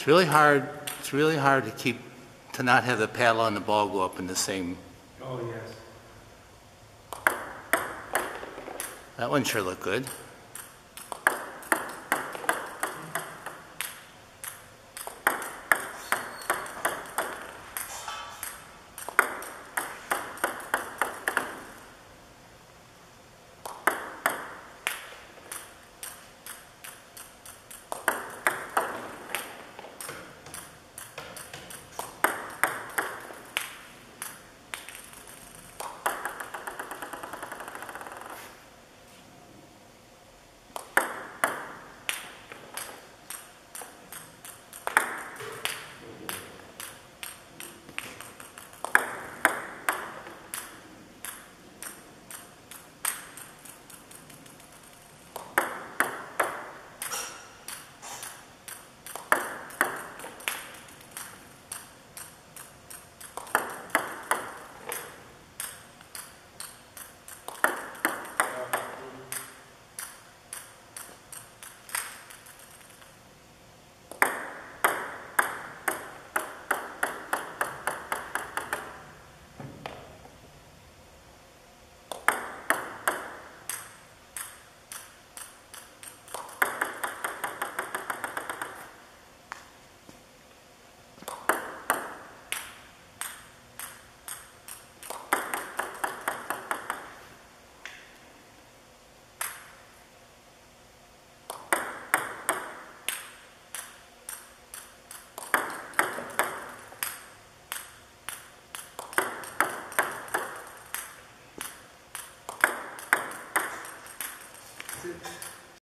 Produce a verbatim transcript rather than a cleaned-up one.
It's really hard, it's really hard to keep, to not have the paddle and the ball go up in the same. Oh, yes. That one sure looked good.